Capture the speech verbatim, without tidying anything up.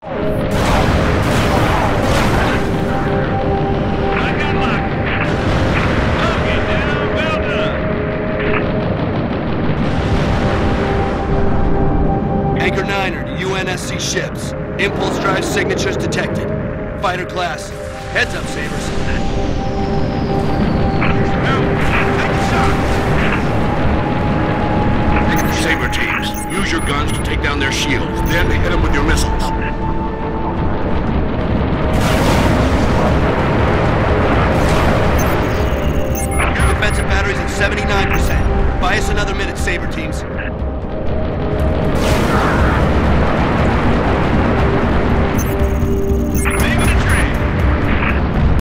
Anchor nine are U N S C ships. Impulse drive signatures detected. Fighter class. Heads up, Sabres. Sabre teams, use your guns to take down their shields. Then hit them with your missiles. Defensive batteries at seventy-nine percent. Buy us another minute, Sabre teams.